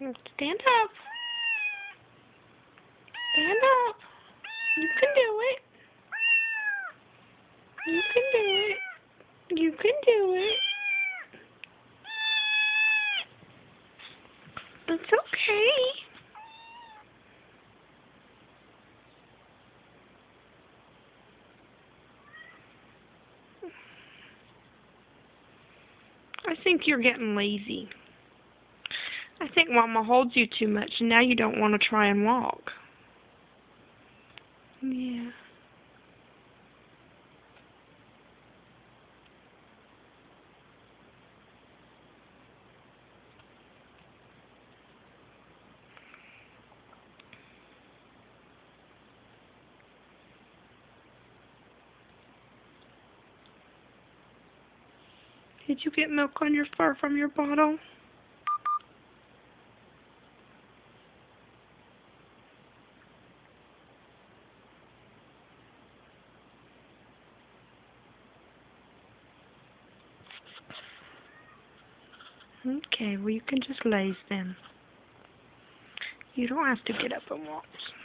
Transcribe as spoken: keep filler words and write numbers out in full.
Stand up. Stand up. You can do it. You can do it. You can do it. It's okay. I think you're getting lazy. I think Mama holds you too much, and now you don't want to try and walk. Yeah. Did you get milk on your fur from your bottle? Okay, well you can just laze then. You don't have to get up and walk.